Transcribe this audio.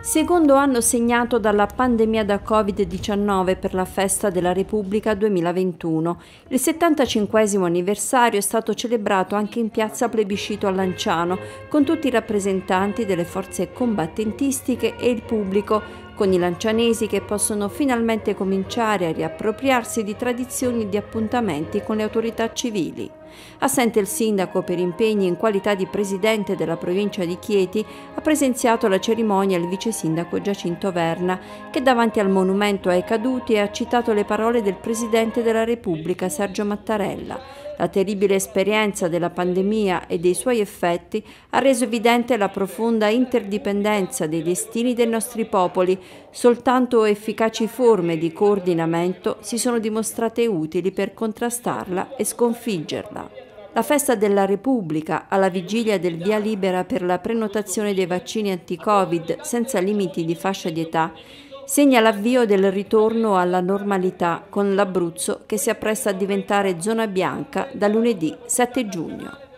Secondo anno segnato dalla pandemia da Covid-19 per la Festa della Repubblica 2021. Il 75° anniversario è stato celebrato anche in piazza Plebiscito a Lanciano, con tutti i rappresentanti delle forze combattentistiche e il pubblico, con i lancianesi che possono finalmente cominciare a riappropriarsi di tradizioni e di appuntamenti con le autorità civili. Assente il sindaco per impegni in qualità di presidente della provincia di Chieti, ha presenziato la cerimonia il vice sindaco Giacinto Verna, che davanti al monumento ai caduti ha citato le parole del presidente della Repubblica Sergio Mattarella. La terribile esperienza della pandemia e dei suoi effetti ha reso evidente la profonda interdipendenza dei destini dei nostri popoli. Soltanto efficaci forme di coordinamento si sono dimostrate utili per contrastarla e sconfiggerla. La Festa della Repubblica, alla vigilia del via libera per la prenotazione dei vaccini anti-Covid senza limiti di fascia di età, segna l'avvio del ritorno alla normalità con l'Abruzzo che si appresta a diventare zona bianca da lunedì 7 giugno.